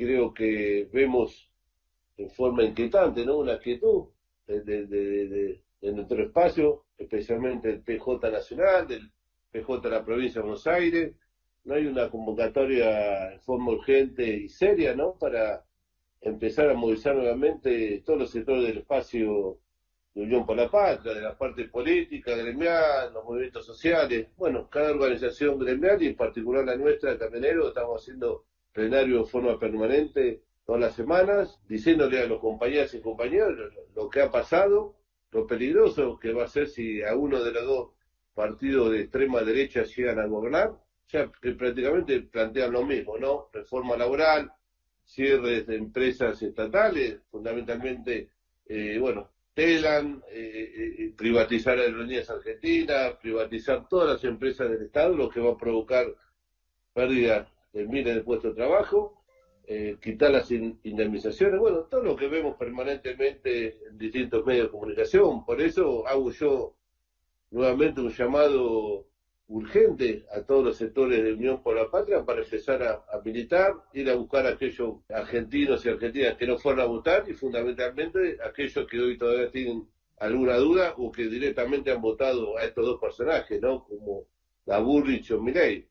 creo que vemos en forma inquietante, ¿no? Una quietud de nuestro espacio, especialmente el PJ Nacional, del PJ de la provincia de Buenos Aires. No hay una convocatoria en forma urgente y seria, ¿no? Para empezar a movilizar nuevamente todos los sectores del espacio de Unión por la Patria, de la parte política, gremial, los movimientos sociales. Bueno, cada organización gremial y en particular la nuestra, de Camioneros, estamos haciendo plenario de forma permanente todas las semanas, diciéndole a los compañeros y compañeros lo que ha pasado, lo peligroso que va a ser si a uno de los dos partidos de extrema derecha llegan a gobernar, ya que prácticamente plantean lo mismo, ¿no? Reforma laboral, cierres de empresas estatales, fundamentalmente, bueno, Telam, privatizar Aerolíneas Argentinas, privatizar todas las empresas del Estado, lo que va a provocar pérdida de miles de puestos de trabajo, quitar las indemnizaciones, bueno, todo lo que vemos permanentemente en distintos medios de comunicación. Por eso hago yo nuevamente un llamado urgente a todos los sectores de Unión por la Patria para empezar a militar, ir a buscar a aquellos argentinos y argentinas que no fueron a votar y fundamentalmente aquellos que hoy todavía tienen alguna duda o que directamente han votado a estos dos personajes, ¿no? Como la Burrich o Milei.